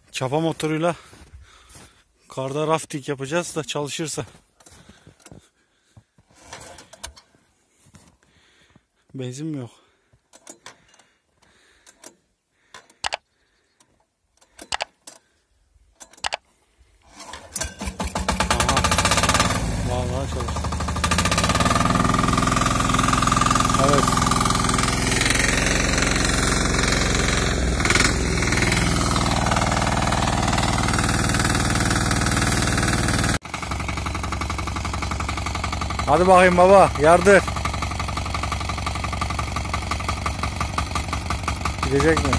Çapa motoruyla karda rafting yapacağız da çalışırsa. Benzin mi yok? Aha. Vallahi çalıştı. Evet. Hadi bakayım baba, yardır. Gidecek mi?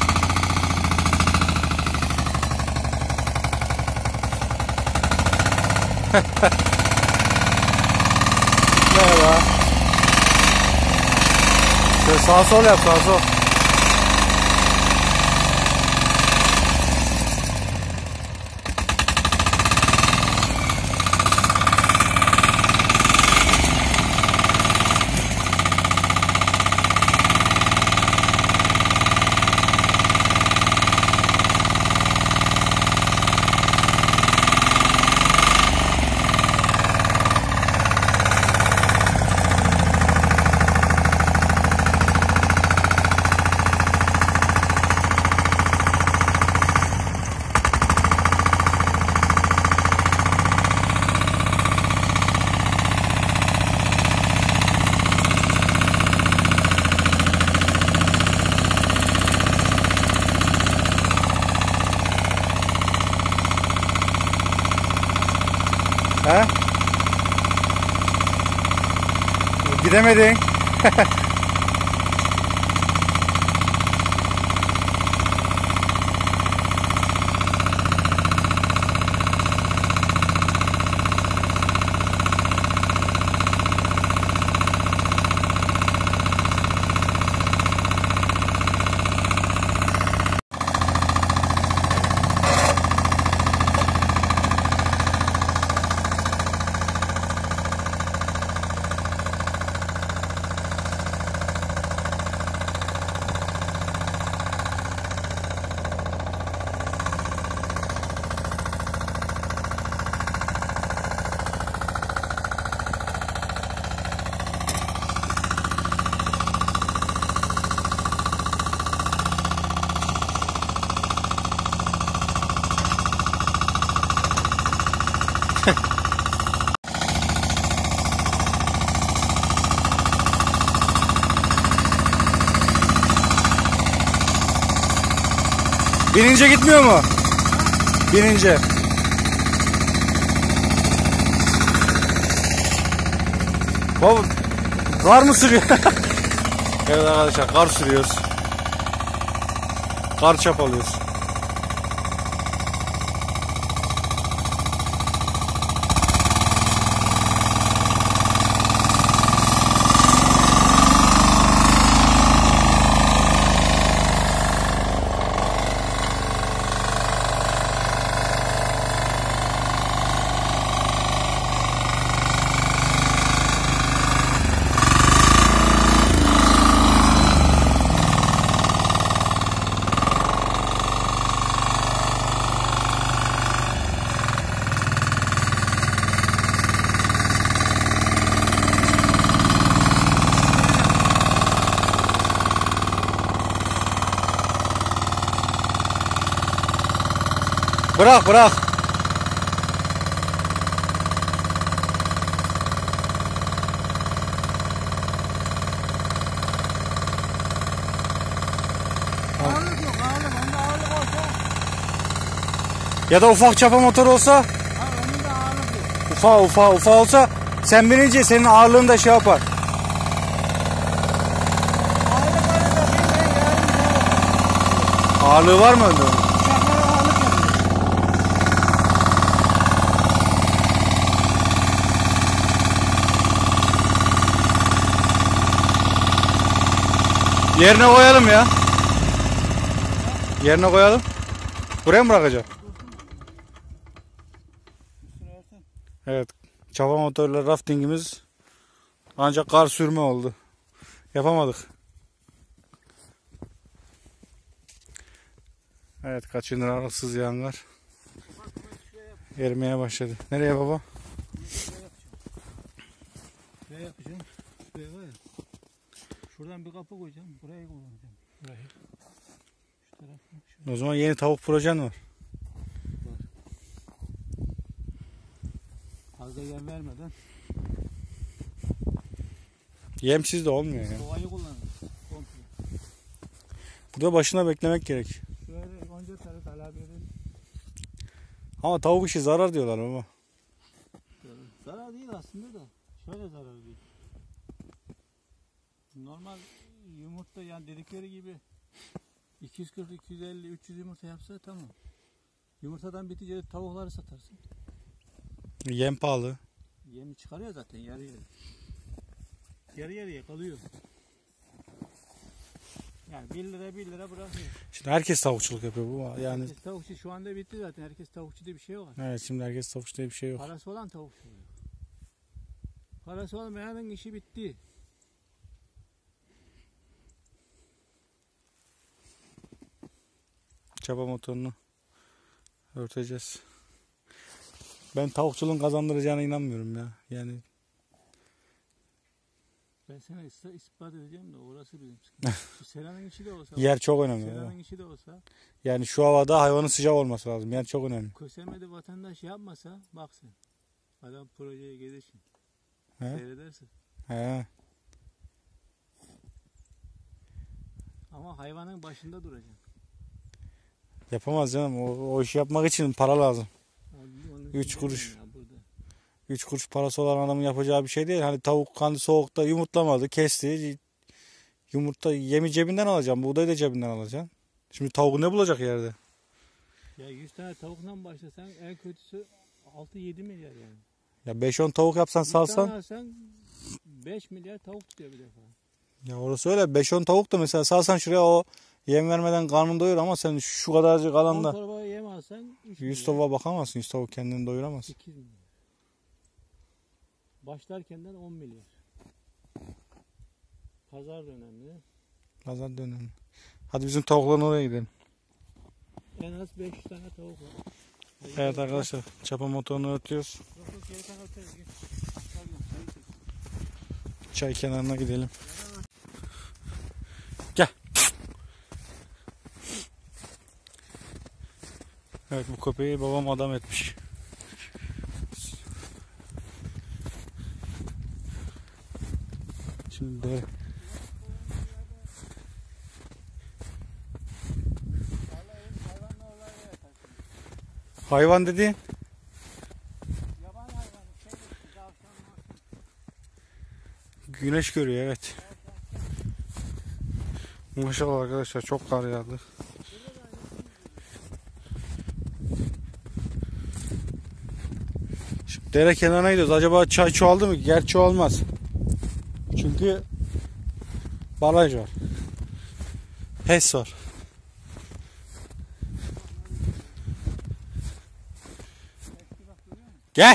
Merhaba. Şöyle sağ sol yap, sağ sol. He? Gidemedin. Binince gitmiyor mu? Binince. Baba, kar mı sürüyor? Evet arkadaşlar, kar sürüyoruz. Kar çapalıyoruz. Bırak bırak. Ağırlık yok, ağırlık. Onda ağırlık olsa. Ya da ufak çapa motor olsa. Ha, onun da ağırlık yok. Ufak olsa sen binince senin ağırlığın da şey yapar. Ağırlığı var mı önde? Uçaklara ağırlık yapıyor. Yerine koyalım ya. Yerine koyalım. Buraya mı bırakacağım? Evet. Çapa motorla raftingimiz ancak kar sürme oldu. Yapamadık. Evet, kaçınır aralıksız yağmur erimeye başladı. Nereye baba? Şuraya yapacağım. Şuraya var ya. Şuradan bir kapı koyacağım. Burayı kullanacağım. Burayı. Şu tarafı. Şurayı. O zaman yeni tavuk projen var. Fazla yem vermeden Yemsiz de olmuyor ya. doğayı kullanırız. Komple. Burada başına beklemek gerek. Şöyle önce tarı talep edelim. Ama tavuk işi zarar diyorlar baba. Zarar değil aslında da. Şöyle zarar değil. Normal yumurta yani dedikleri gibi 240, 250, 300 yumurta yapsa tamam. Yumurtadan bitince tavukları satarsın. Yem pahalı. Yemi çıkarıyor zaten yarı yarı. Yarı yarıya kalıyor. Yani 1 lira bırakıyor. Şimdi herkes tavukçuluk yapıyor bu. Yani Herkes tavukçu şu anda bitti zaten. Herkes tavukçu diye bir şey var. evet, şimdi herkes tavukçu diye bir şey yok. Parası olan tavukçu oluyor. Parası olmayanın işi bitti. Çapa motorunu örteceğiz. Ben tavukçuluğun kazandıracağına inanmıyorum ya. Yani Ben sana ispat edeceğim de orası bizim sıkıntı. Şu seranın içi de olsa. yer çok önemli. Seranın Baba. içi de olsa. Yani şu havada hayvanın sıcak olması lazım. Yer çok önemli. Kösemede vatandaş yapmasa bak sen. Adam projeye gelirsin. He? Seyredersin. He. Ama hayvanın başında duracaksın. Yapamaz canım. O işi yapmak için para lazım. Onu 3 kuruş. ya burada. 3 kuruş parası olan adamın yapacağı bir şey değil. Hani tavuk hani soğukta yumurtlamadı, kesti. Yumurta yemi cebinden alacaksın. Buğdayı da cebinden alacaksın. Şimdi tavuğu ne bulacak yerde? Ya 100 tane tavukla başlasan en kötüsü 6-7 milyar yani. Ya 5-10 tavuk yapsan Bir tane salsan. alsan 5 milyar tavuk tutuyor bir defa. Ya orası öyle. 5-10 tavuk da mesela salsan şuraya, o yem vermeden karnını doyur ama sen şu kadarcık 10 alanda torba yem alsan 3 100 milyar. tavuğa bakamazsın. 100 tavuk kendini doyuramaz. 8 milyar. Başlarkenden 10 milyar. Pazar da önemli. Pazar dönemi. Hadi bizim tavukların oraya gidelim. En az 500 tane tavuk var. Evet arkadaşlar, çapa motorunu örtüyoruz. Yok yok şeytan öteriz git. Çay kenarına gidelim. Gel. Evet, bu köpeği babam adam etmiş. Şimdi de hayvan dediğin Yaban hayvanı şey tavşan güneş görüyor, evet. Maşallah arkadaşlar, çok kar yağdı. Şimdi dere kenarına gidiyoruz. Acaba çay çoğaldı mı? Gerçi çoğalmaz. Çünkü baraj var. HES var. Gel.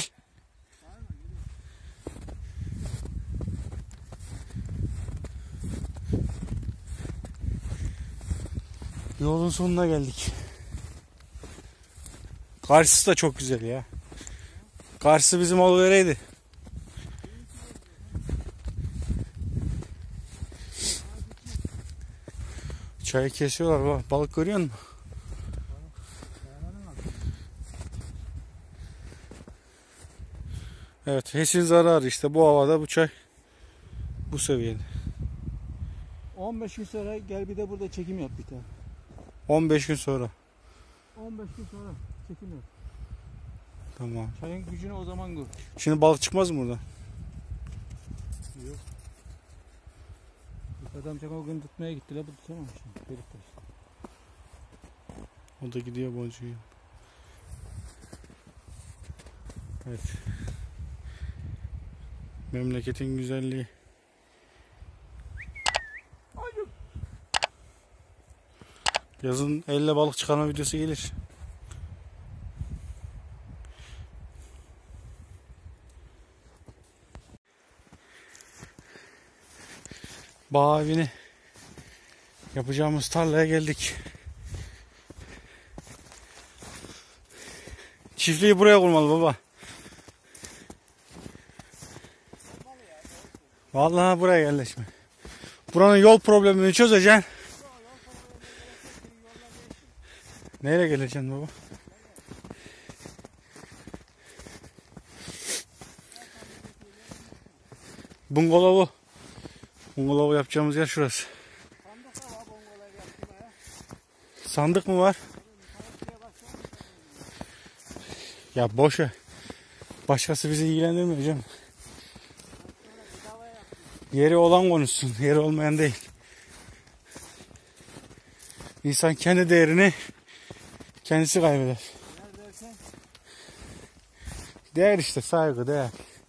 Yolun sonuna geldik. Karşısı da çok güzel ya. Karşısı bizim Oluvere'ydi. Çayı kesiyorlar bak. Balık görüyor musun? Evet, HES'in zararı işte bu havada bu çay bu seviyede. 15 gün sonra gel bir de burada çekim yap bir tane. 15 gün sonra. 15 gün sonra çekim yap. Tamam. Çayın gücünü o zaman gör. Şimdi balık çıkmaz mı buradan? Yok. Adamcak o gün tutmaya gittiler, bu tutamamış. Herifler. O da gidiyor boncuğu. Evet. Memleketin güzelliği. Yazın elle balık çıkarma videosu gelir. Bağ evini yapacağımız tarlaya geldik. Çiftliği buraya kurmalı baba. Vallahi buraya yerleşme. Buranın yol problemini çözeceksin. Nereye geleceksin baba? Bungalovu. Bungalovu yapacağımız yer şurası. Sandık mı var? Ya boş ver. Başkası bizi ilgilendirmiyor canım. Yeri olan konuşsun. Yeri olmayan değil. İnsan kendi değerini kendisi kaybeder. Değer işte, saygı, değer.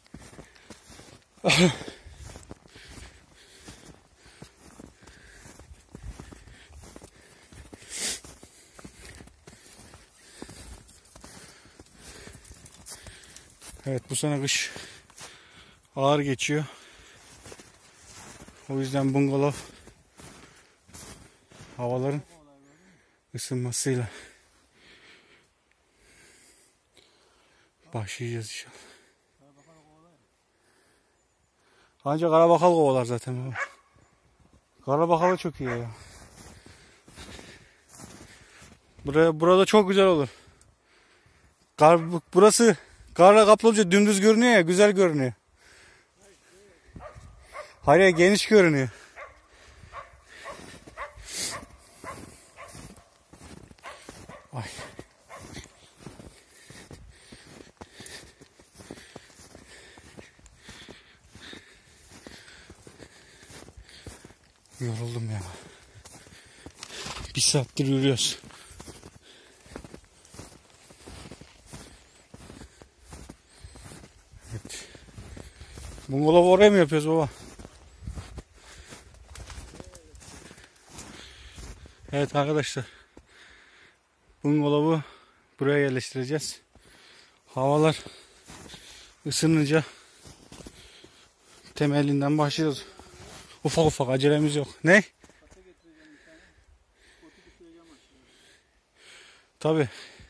Evet, bu sene kış ağır geçiyor. O yüzden bungalov havaların ısınmasıyla başlayacağız inşallah. Ancak karabakal kovalar zaten. Karabakalı çok iyi ya. Burada çok güzel olur. Burası karla kaplı olunca dümdüz görünüyor ya, güzel görünüyor. Hayır, geniş görünüyor. Ay. Yoruldum ya. Bir saattir yürüyoruz. Evet. Bungalovu oraya mı yapıyoruz baba? Evet arkadaşlar. Bungalovu buraya yerleştireceğiz. Havalar ısınınca temelinden başlıyoruz. Ufak ufak, acelemiz yok. Ne? Tabii.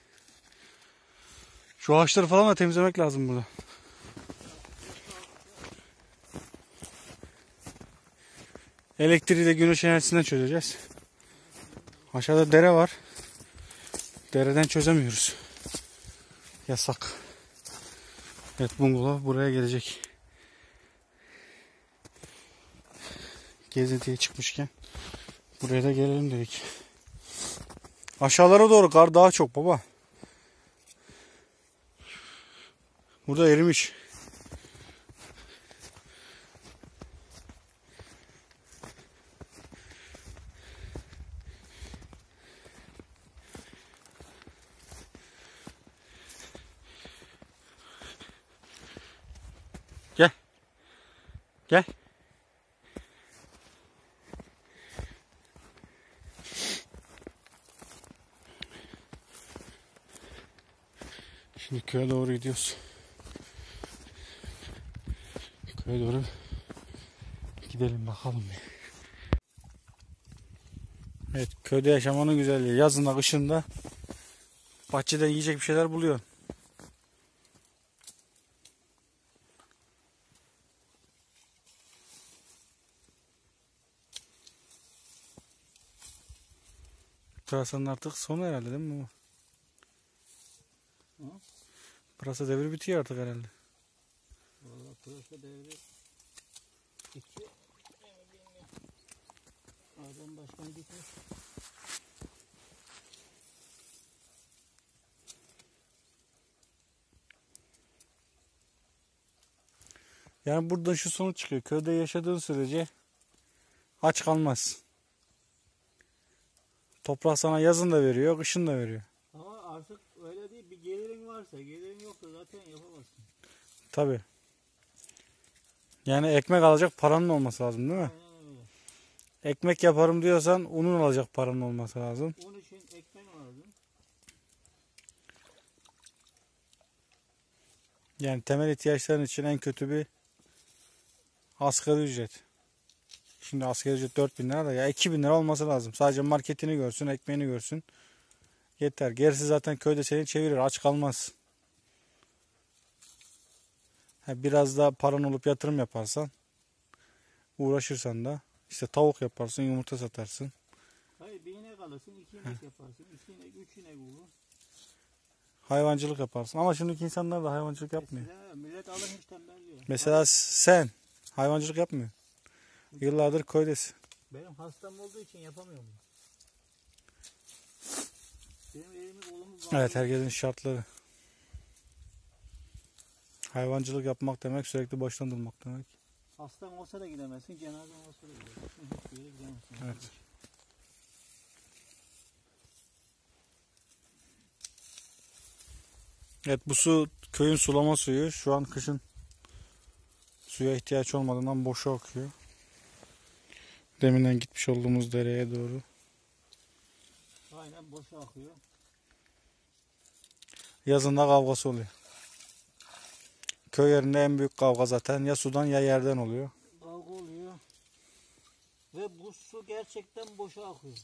Şu ağaçları falan da temizlemek lazım burada. Elektriği de güneş enerjisinden çözeceğiz. Aşağıda dere var. Dereden çözemiyoruz. Yasak. Evet, bungalov buraya gelecek. Gezintiye çıkmışken buraya da gelelim dedik. Aşağılara doğru kar daha çok baba. Burada erimiş. Gel. Gel. Şimdi köye doğru gidiyoruz. Köye doğru gidelim bakalım. Evet, köyde yaşamanın güzelliği. Yazında, kışında bahçeden yiyecek bir şeyler buluyor. Pırasanın artık sonu herhalde değil mi? Pırasa devri bitiyor artık herhalde. Vallahi pırasa devri 2. Adam başkan gitmiş. Yani buradan şu sonuç çıkıyor. Köyde yaşadığın sürece aç kalmaz. Toprak sana yazın da veriyor, kışın da veriyor. Ama artık öyle değil. Bir gelirin varsa, gelirin yoksa zaten yapamazsın. Tabii. Yani ekmek alacak paranın olması lazım değil mi? Aynen öyle. Ekmek yaparım diyorsan unun alacak paranın olması lazım. Un için ekmek lazım. Yani temel ihtiyaçların için en kötü bir asgari ücret. Şimdi asgari ücret 4.000 lira da ya 2.000 lira olması lazım. Sadece marketini görsün, ekmeğini görsün. Yeter. Gerisi zaten köyde seni çevirir. Aç kalmaz. Biraz da paran olup yatırım yaparsan, uğraşırsan da işte tavuk yaparsın, yumurta satarsın. Hayır, bir inek alırsın, 2 inek yaparsın, 2 inek, 3 inek olur. Hayvancılık yaparsın. Ama şimdiki insanlar da hayvancılık yapmıyor. Millet alır hiç tembelliyor. Mesela sen hayvancılık yapmıyor. Yıllardır köydesin. Benim hastam olduğu için yapamıyorum. Benim elimi kolumu bağlı. Evet, herkesin şartları. Hayvancılık yapmak demek sürekli baştan durmak demek. Hastan olsa da gidemezsin, cenazen olsa da gidemezsin. Hiçbir yere gidemezsin. Evet. Evet, bu su köyün sulama suyu. Şu an kışın suya ihtiyaç olmadığından boşa akıyor. Deminden gitmiş olduğumuz dereye doğru. Aynen boşa akıyor. Yazında kavgası oluyor. Köy yerinde en büyük kavga zaten ya sudan ya yerden oluyor. Kavga oluyor. Ve bu su gerçekten boşa akıyor.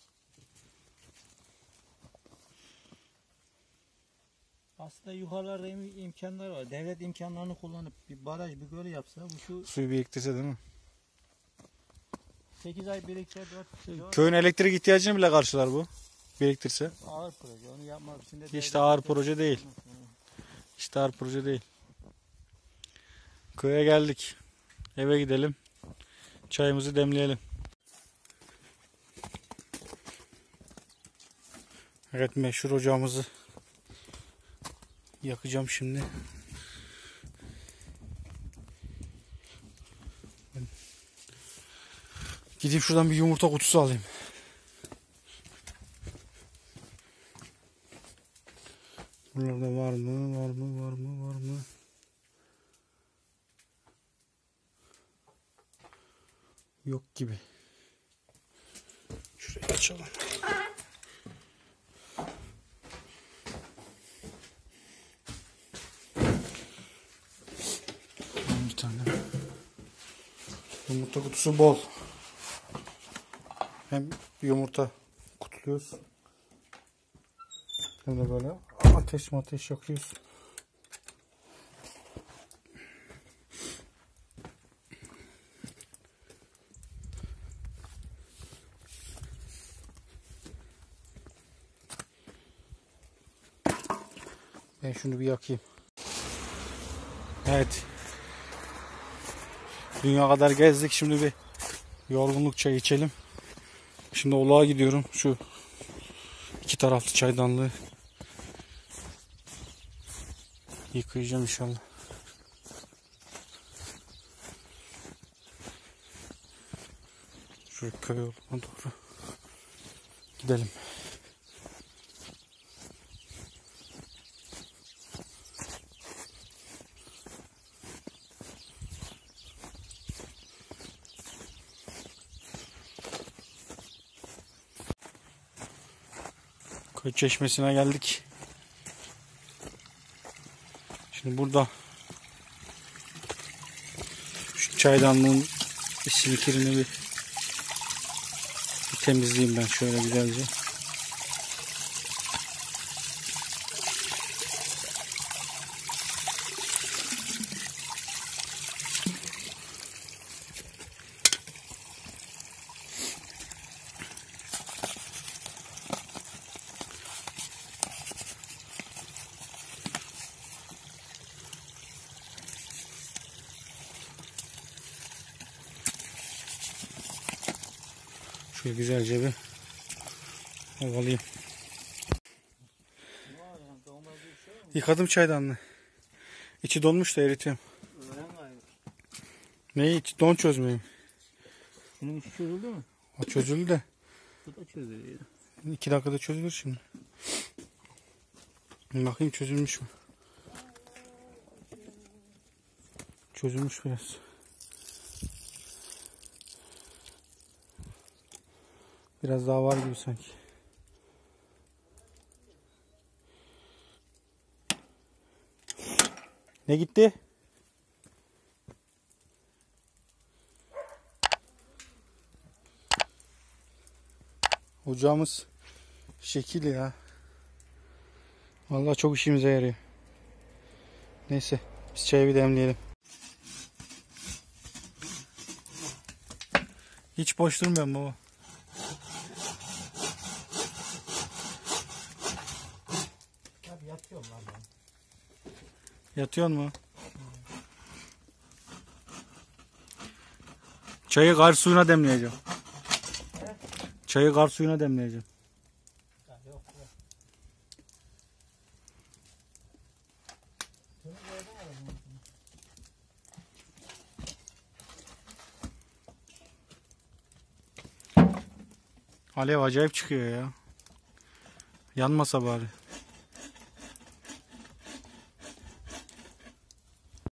Aslında yukarılarda imkanlar var. Devlet imkanlarını kullanıp bir baraj, bir göl yapsa bu Suyu biriktirse değil mi? 8 ay birikse 4 Köyün elektrik ihtiyacını bile karşılar bu. Biriktirse. ağır proje. Onu yapmak için de İşte ağır proje değil. İşte ağır proje değil. Köye geldik. Eve gidelim. Çayımızı demleyelim. Evet, meşhur ocağımızı yakacağım şimdi. Gideyim şuradan bir yumurta kutusu alayım. Buralarda var mı? Var mı? Var mı? Var mı? Yok gibi. Şurayı açalım. Bir tane. Yumurta kutusu bol. Hem yumurta kutluyoruz. Hem de böyle ateş yakıyoruz. Ben şunu bir yakayım. Evet. Dünya kadar gezdik. Şimdi bir yorgunluk çayı içelim. Şimdi Olağ'a gidiyorum. Şu iki taraflı çaydanlığı yıkayacağım inşallah. Şu köy yoluna doğru gidelim. Köy çeşmesine geldik. Şimdi burada şu çaydanlığın içini kirini bir temizleyeyim ben şöyle güzelce. Şöyle güzelce bir ovalayayım. Yıkadım çaydanlığı. İçi donmuş da eritiyorum. Neyi? İçi don çözmeyeyim. Bunun içi çözüldü mü? O çözüldü de. Bu da çözülüyor. 2 dakikada çözülür şimdi. Bakayım çözülmüş mü? Çözülmüş biraz. Biraz daha var gibi sanki. Ne gitti? Ocağımız şekil ya. Vallahi çok işimize yarıyor. Neyse biz çayı bir demleyelim. Hiç boş durmuyorum baba. Abi yatıyorum lan ben. Yatıyor mu? Çayı kar suyuna demleyeceğim. Çayı kar suyuna demleyeceğim. Ya yok yok. Alev acayip çıkıyor ya. Yanmasa bari.